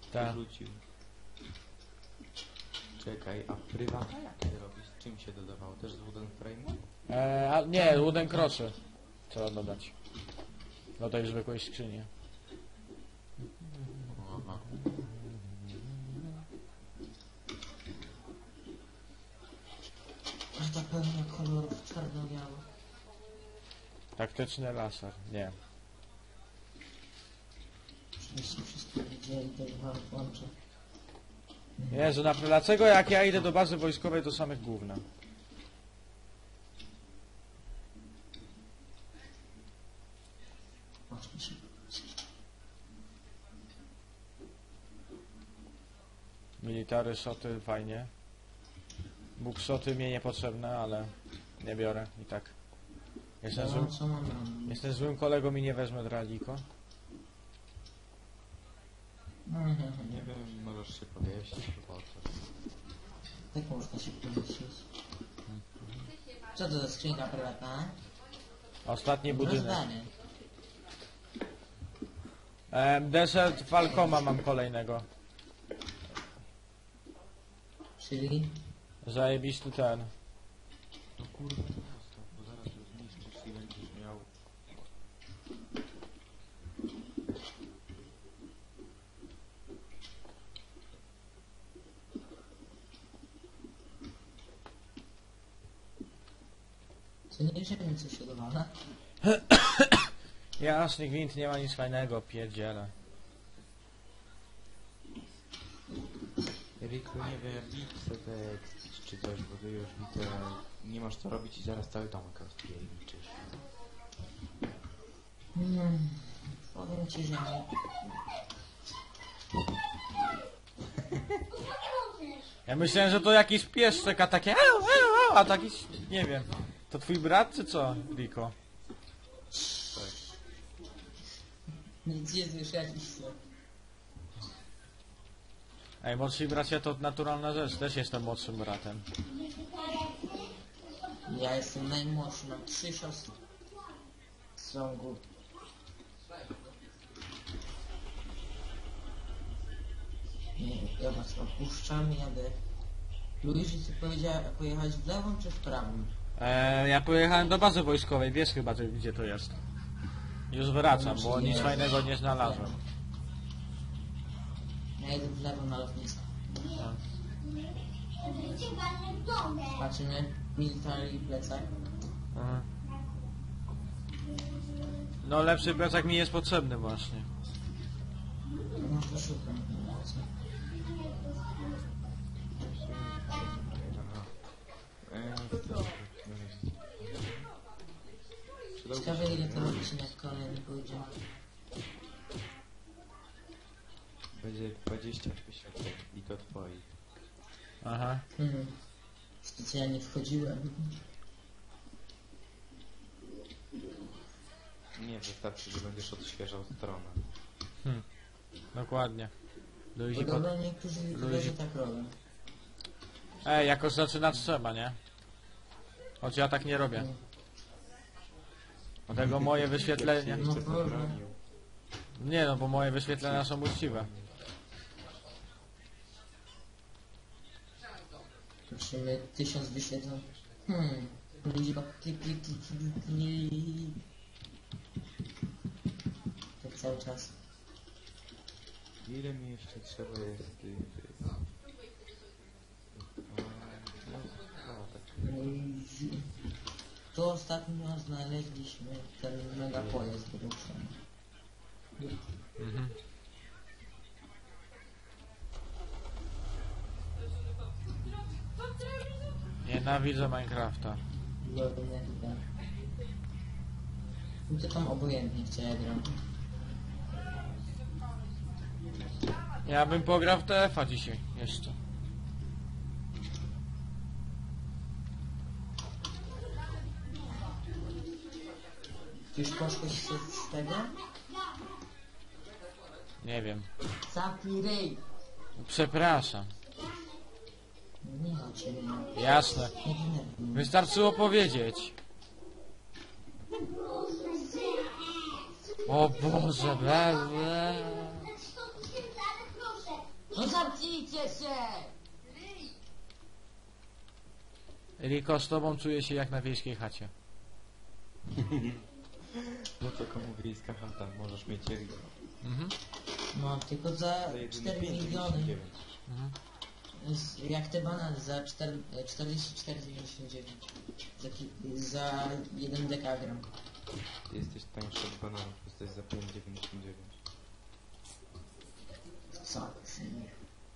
Tak. Rzucił. Czekaj, a prywata jak się robi? Z czym się dodawało? Też z wooden frame'u? A nie, wooden crossy. Trzeba dodać. Do tej zwykłej skrzyni. Aha. Aż tak pełno kolorów czarno-biało. Taktyczny laser. Nie. Żebyście wszystko widzieli, to wam włączę. Jezu, dlaczego jak ja idę do bazy wojskowej do samych gówna? Właśnie się. Military shoty fajnie. Bookshoty mnie niepotrzebne, ale nie biorę i tak. Co mam robić? Jestem złym kolegą i nie wezmę draliko. Nie wiem, możesz się powiesić chyba o coś. Tak można się pomyśleć. Co to za skrzynka prywatna? Ostatni budynek. Rozdanie. Desert Falcoma mam kolejnego. Czyli? Zajebisty ten. No kurde, zostaw, bo zaraz to zniszczysz i będziesz miał... Co nie wiem, co się dowala? Jasny gwint, nie ma nic fajnego, pierdziele. Riku, nie wiem, idź sobie tekst czy coś, bo ty już widzę, nie masz co robić i zaraz cały domek rozpierniczysz. Powiem ci, że nie. Ja myślałem, że to jakiś pieszczek, a takie a taki, nie wiem. To twój brat czy co, Riko? Tak. Nic nie słyszeliście. Ej, młodsi bracia to naturalna rzecz, też jestem młodszym bratem. Ja jestem najmłodszy, mam 3 siostry. W ciągu. Nie, ja was opuszczam, jadę. Luigi, ty powiedziała pojechać w lewą czy w prawą? Ja pojechałem do bazy wojskowej, wiesz chyba gdzie to jest. Już wracam, bo nic fajnego nie znalazłem. Ja jedę w lewo na lotnisko. Patrzymy, military plecak. Mhm. No lepszy plecak mi jest potrzebny właśnie. No to szukam. Ciekawe ile to odcinek kolejny pójdzie. Będzie 20 wyświetleń i to twoich. Aha. Specjalnie wchodziłem. Nie, wystarczy, że będziesz odświeżał stronę. Dokładnie. Luigi pod... Podobno niektórzy youtuberzy tak robią. Ej, jakoś zaczynać trzeba, nie? Choć ja tak nie robię. Dlatego moje wyświetlenia... No kurwa. Nie no, bo moje wyświetlenia są uczciwe. Patrzymy, 1000 wyświetleń. Liczba klik. Tak cały czas. Ile mi jeszcze trzeba jest tych... Tu ostatnio znaleźliśmy ten mega pojazd wyruszony. Mhm. Nienawidzę Minecrafta. Podobnie tutaj. No to tam obojętnie w co ja gram. Ja bym pograł w TF-a dzisiaj jeszcze. Już poszłeś z tego? Nie wiem. Zamknij ryj! Przepraszam. Nie ma ciebie. Jasne. Nie denerwuj mnie. Wystarczyło powiedzieć. O Boże, ble. No zamknijcie się! Riko, z tobą czuję się jak na wiejskiej chacie. No to komu wiejska chata, możesz mieć Eriko. Mhm. No, tylko za Za jedyne 4 miliony. 5,99. Mhm. Jak te banany za 44,99. Za 1 dekagram. Ty jesteś tańszy od bananów, jesteś za 5,99. Co? Synie?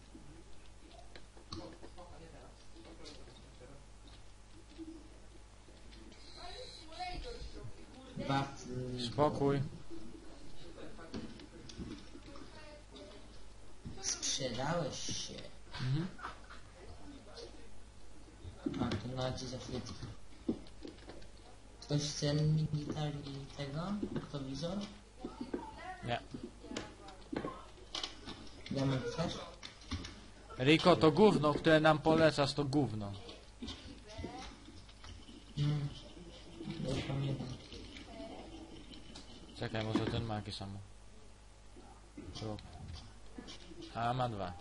Bat... Spokój. Sprzedałeś się. Mhm. A, to na razie za chwileczkę. Ktoś chce military tego? Noktowizor? Nie. Diament też? Riko, to gówno, które nam polecasz, to gówno. Nie pamiętam. Czekaj, może ten ma jakieś samo. Tu. A, ma 2.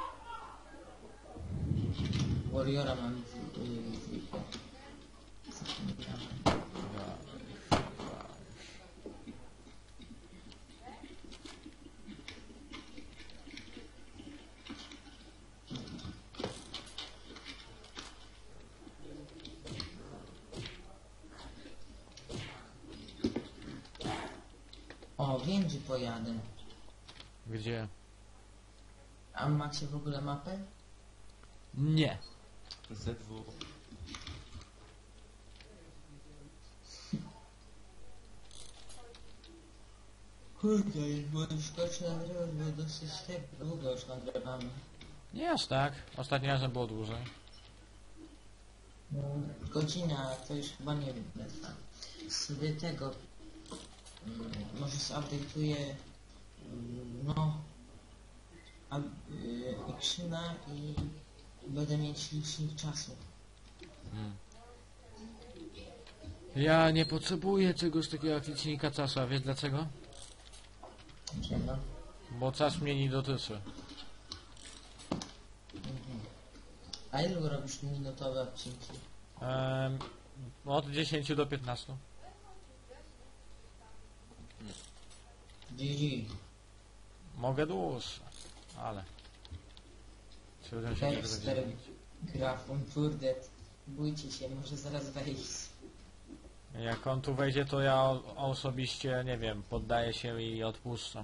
Warriora mam O, wiem gdzie pojadę. Gdzie? A macie w ogóle mapę? Nie. ZW. Kurde, bo już kończę nagrywać, bo dosyć tak długo już nagrywamy. Nie aż tak. Ostatnim razem było dłużej. No, godzina to już chyba nie wiem, trwa. Sobie tego... może zupdate'uję... no... Actiona i będę mieć licznik czasu. Ja nie potrzebuję czegoś takiego jak licznika czasu, a wiesz dlaczego? Dlaczego? Bo czas mnie nie dotyczy. A ilu robisz minutowe odcinki? Od 10 do 15. GG. Mogę dłuższe, ale... Trzeba się nie Dexter będzie. Grafon Turdet. Bójcie się, może zaraz wejść. Jak on tu wejdzie, to ja osobiście, nie wiem, poddaję się i odpuszczam.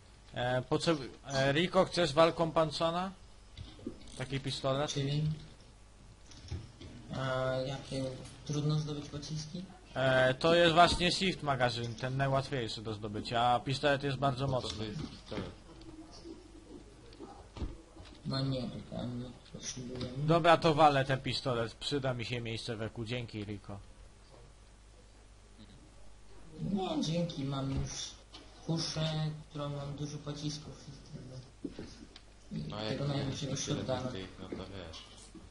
Riko, chcesz walką Pansona? Taki pistolet? Czyli... A jakie trudno zdobyć pociski? To jest właśnie shift magazyn, ten najłatwiejszy do zdobycia, a pistolet jest bardzo To mocny. jest pistolet. No nie, tam nie potrzebujemy. Dobra, to walę ten pistolet, przyda mi się miejsce we kół. Dzięki, Riko. Nie, dzięki, mam już puszę, którą mam dużo pocisków i tego, No i jak tego najlepszego tyle shotguna. tych, no to wiesz.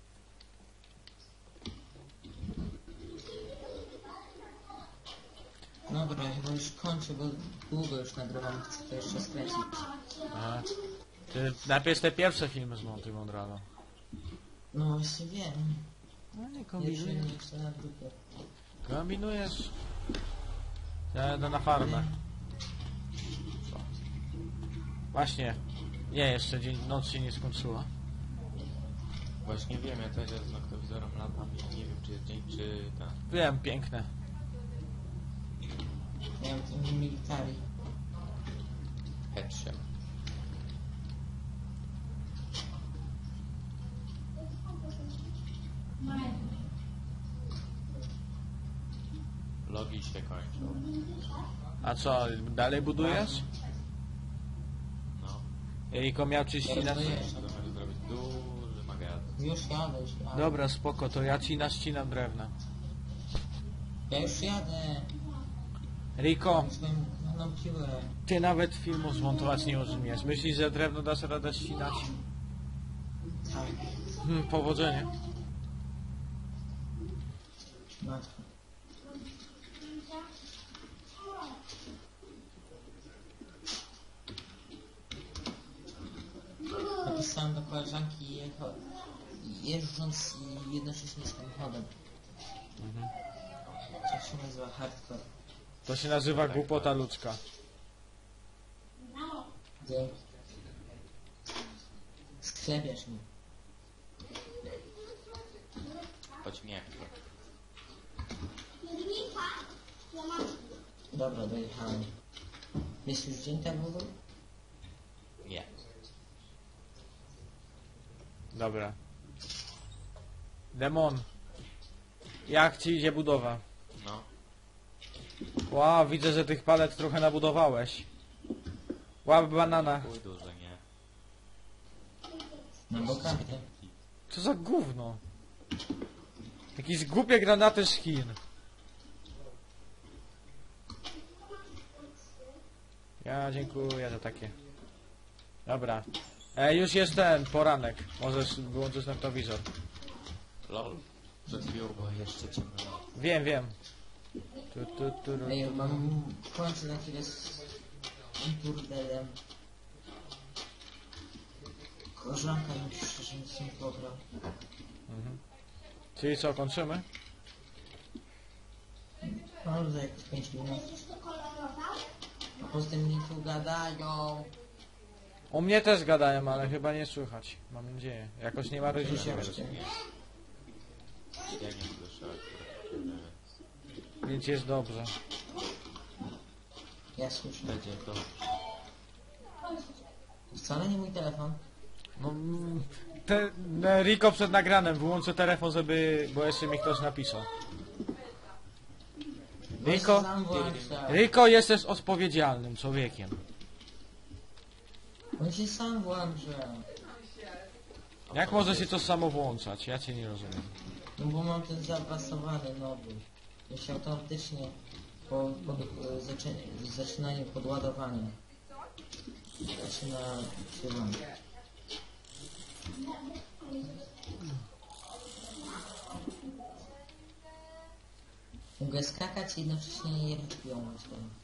Dobra, chyba już kończę, bo długo już nagrywam, chcę to jeszcze skręcić. Aha. Ty najpierw te pierwsze filmy zmontuj mądralo. No właśnie wiem, No nie jeszcze nie chcę na grupę. Kombinujesz. Ja jadę na farmę. Właśnie. Nie, jeszcze noc się nie skończyła. Właśnie wiem, ja też z noktowizorem latam i nie wiem czy jest dzień czy ten. Wiem, piękne. Miałem ten military. Headshot. Logi się kończą. A co, dalej budujesz? No. Riko miał czyścić na... To jest. To może zrobić duży magazyn. Już jadę, już jadę. Dobra, spoko, to ja ci naścinam drewna. Ja już jadę. Riko, Już mam piłę. ty nawet filmu zmontować nie umiesz. Myślisz, że drewno dasz radę ścinać? Tak, Powodzenie. łatwo. A napisałem do koleżanki jeżdżąc i jednocześnie samochodem. To się nazywa hardcore. To się nazywa Tak, głupota ludzka. Gdzie? Sklepiasz mi. Chodź mi jak to. Dobra, dojechałem. Jest już dzień tak w ogóle? Nie. Dobra. Demon. Jak ci idzie budowa? No. Wow, widzę, że tych palet trochę nabudowałeś. Łap banana. Chuj duże, nie? Na bokach, nie? Co za gówno? Jakieś głupie granaty z Chin. Ja dziękuję za takie. Dobra. Już jest ten poranek. Możesz wyłączyć noktowizor. Lol. Przed chwilą było jeszcze ciemno. Wiem, wiem. Ej, kończę na chwilę z burdelem. Koleżanka mi pisze, że nic nie pobrał. Mhm. Czyli co, kończymy? No, za jakieś 5 minut. A poza tym mi tu gadają. U mnie też gadają, ale chyba nie słychać. Mam nadzieję. Jakoś nie ma Proszę różnicy. cię. Nie. Ja nie słyszę akurat. Więc jest dobrze. Ja słyszę. Będzie to. Wcale nie mój telefon. No, Rico przed nagranem wyłączę telefon, bo jeszcze mi ktoś napisał. Rico? Sam włącza. Rico, jesteś odpowiedzialnym człowiekiem. On się sam włącza. Jak może się to samo włączać? Ja cię nie rozumiem. No bo mam ten zapasowany nowy. To się automatycznie po zaczynaniu podładowania zaczyna wsyłanie. Mogę skakać i jednocześnie je wypiąć.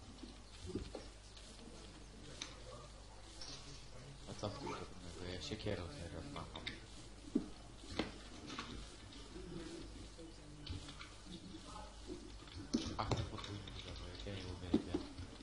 A co w tym trudnego? Ja siekierą teraz macham. Ach, to podwójny budowa, jak ja nie uwielbiam.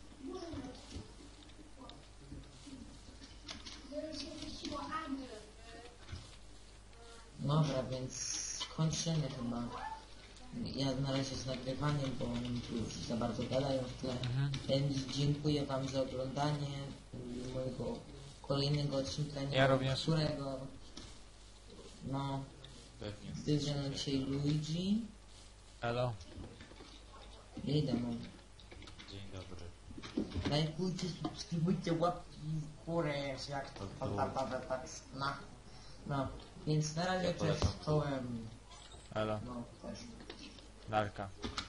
Dobra, więc kończymy chyba. Ja na razie z nagrywaniem, bo oni tu już za bardzo gadają w tle. Więc dziękuję wam za oglądanie mojego kolejnego odcinka, nie Ja wiem, również. którego. No, Pewnie. jest ze mną dzisiaj Luigi. Elo. I Demon. Dzień dobry. Lajkujcie, subskrybujcie, łapki w górę, jak to tak no, więc na razie Ja polecam. cześć, czołem. Elo. No, też. Darka.